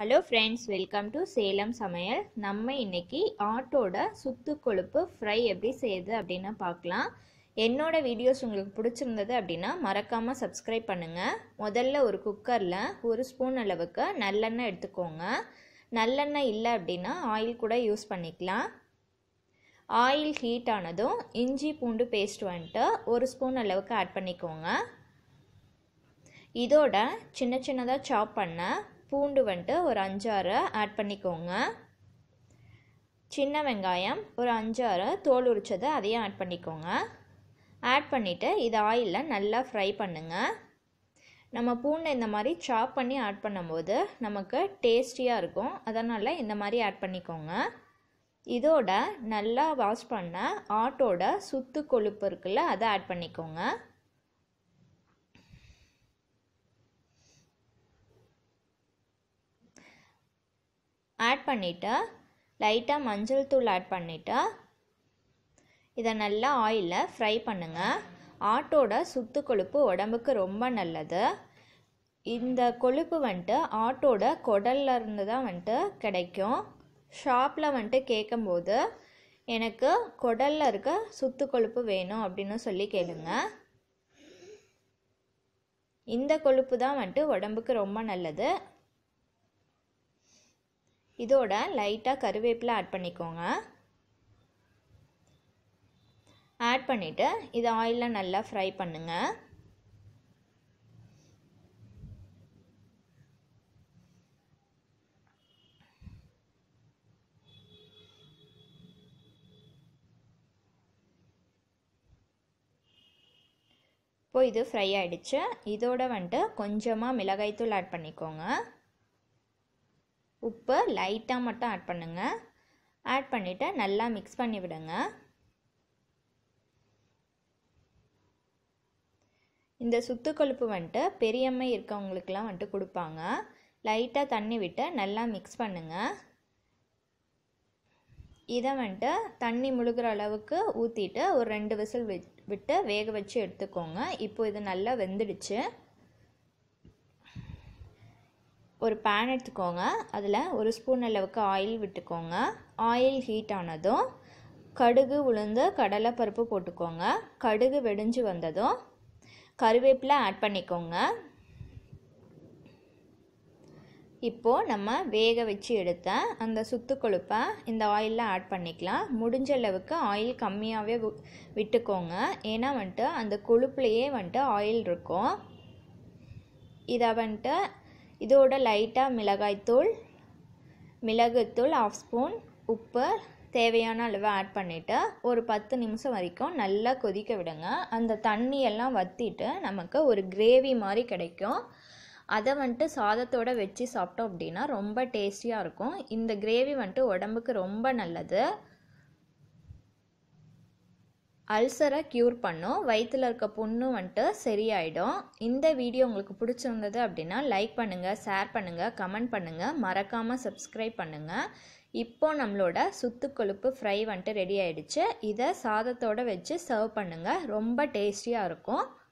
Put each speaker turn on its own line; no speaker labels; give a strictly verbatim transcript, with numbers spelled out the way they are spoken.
Hello friends, welcome to Salem சமையல். நம்ம இன்னைக்கு ஆட்டோட சுத்து கொழுப்பு ஃப்ரை எப்படி செய்யுது அப்படின்னு பார்க்கலாம். என்னோட வீடியோஸ் உங்களுக்கு பிடிச்சிருந்தது அப்படின்னா மறக்காமல் சப்ஸ்கிரைப் பண்ணுங்கள். முதல்ல ஒரு குக்கரில் ஒரு ஸ்பூன் அளவுக்கு நல்லெண்ணெய் எடுத்துக்கோங்க. நல்லெண்ணெய் இல்லை அப்படின்னா ஆயில் கூட யூஸ் பண்ணிக்கலாம். ஆயில் ஹீட் ஆனதும் இஞ்சி பூண்டு பேஸ்ட் வந்துட்டு ஒரு ஸ்பூன் அளவுக்கு ஆட் பண்ணிக்கோங்க. இதோட சின்ன சின்னதாக சாப் பண்ண பூண்டு வந்துட்டு ஒரு அஞ்சாறு ஆட் பண்ணிக்கோங்க. சின்ன வெங்காயம் ஒரு அஞ்சாறு தோல் உரிச்சதை அதையும் ஆட் பண்ணிக்கோங்க. ஆட் பண்ணிவிட்டு இதை ஆயிலில் நல்லா ஃப்ரை பண்ணுங்கள். நம்ம பூண்டை இந்த மாதிரி சாப் பண்ணி ஆட் பண்ணும்போது நமக்கு டேஸ்டியாக இருக்கும். அதனால் இந்த மாதிரி ஆட் பண்ணிக்கோங்க. இதோட நல்லா வாஷ் பண்ண ஆட்டோட சுத்து கொழுப்பு இருக்குல்ல, அதை ஆட் பண்ணிக்கோங்க. ஆட் பண்ணிவிட்டு லைட்டாக மஞ்சள் தூள் ஆட் பண்ணிவிட்டு இதை நல்லா ஆயிலில் ஃப்ரை பண்ணுங்கள். ஆட்டோட சுத்து கொழுப்பு உடம்புக்கு ரொம்ப நல்லது. இந்த கொழுப்பு வந்துட்டு ஆட்டோட குடல்ல இருந்து தான் வந்துட்டு கிடைக்கும். ஷாப்பில் வந்துட்டு கேட்கும்போது எனக்கு குடலில் இருக்க சுத்து கொழுப்பு வேணும் அப்படின்னு சொல்லி கேளுங்க. இந்த கொழுப்பு தான் வந்துட்டு உடம்புக்கு ரொம்ப நல்லது. இதோட லைட்டாக கருவேப்பிலை ஆட் பண்ணிக்கோங்க. ஆட் பண்ணிவிட்டு இதை ஆயிலில் நல்லா ஃப்ரை பண்ணுங்கள். இப்போ இது ஃப்ரை ஆகிடுச்சு. இதோட வந்துட்டு கொஞ்சமாக மிளகாய்த்தூள் ஆட் பண்ணிக்கோங்க. உப்பு லைட்டாக மட்டும் ஆட் பண்ணுங்கள். ஆட் பண்ணிவிட்டு நல்லா மிக்ஸ் பண்ணி விடுங்க. இந்த சுத்து கொழுப்பு வந்துட்டு பெரியம்மை இருக்கவங்களுக்கெல்லாம் வந்துட்டு கொடுப்பாங்க. லைட்டாக தண்ணி விட்டு நல்லா மிக்ஸ் பண்ணுங்கள். இதை வந்துட்டு தண்ணி முழுகிற அளவுக்கு ஊற்றிட்டு ஒரு ரெண்டு விசில் விட்டு வேக வச்சு எடுத்துக்கோங்க. இப்போ இது நல்லா வெந்துடுச்சு. ஒரு பேன் எடுத்துக்கோங்க. அதில் ஒரு ஸ்பூன் அளவுக்கு ஆயில் விட்டுக்கோங்க. ஆயில் ஹீட் ஆனதும் கடுகு உளுந்து கடலைப்பருப்பு போட்டுக்கோங்க. கடுகு வெடிஞ்சு வந்ததும் கருவேப்பிலை ஆட் பண்ணிக்கோங்க. இப்போது நம்ம வேக வச்சு எடுத்த அந்த சுத்து கொழுப்பை இந்த ஆயிலில் ஆட் பண்ணிக்கலாம். முடிஞ்ச அளவுக்கு ஆயில் கம்மியாகவே விட்டுக்கோங்க. ஏன்னா வந்துட்டு அந்த கொழுப்புலையே வந்துட்டு ஆயில் இருக்கும். இதை வந்துட்டு இதோட லைட்டாக மிளகாய்த்தூள், மிளகுத்தூள் ஆஃப் ஸ்பூன், உப்பு தேவையான அளவு ஆட் பண்ணிவிட்டு ஒரு பத்து நிமிஷம் வரைக்கும் நல்லா கொதிக்க விடுங்க. அந்த தண்ணியெல்லாம் வற்றிட்டு நமக்கு ஒரு கிரேவி மாதிரி கிடைக்கும். அதை வந்துட்டு சாதத்தோடு வச்சு சாப்பிட்டோம் அப்படின்னா ரொம்ப டேஸ்டியாக இருக்கும். இந்த கிரேவி வந்துட்டு உடம்புக்கு ரொம்ப நல்லது. அல்சரை க்யூர் பண்ணும். வயிற்றில் இருக்க புண்ணு வந்துட்டு சரியாயிடும். இந்த வீடியோ உங்களுக்கு பிடிச்சிருந்தது அப்படின்னா லைக் பண்ணுங்கள், ஷேர் பண்ணுங்கள், கமெண்ட் பண்ணுங்கள், மறக்காமல் சப்ஸ்கிரைப் பண்ணுங்கள். இப்போது நம்மளோட சுத்து கொழுப்பு ஃப்ரை வந்துட்டு ரெடி ஆகிடுச்சு. இதை சாதத்தோடு வச்சு சர்வ் பண்ணுங்கள். ரொம்ப டேஸ்டியாக இருக்கும்.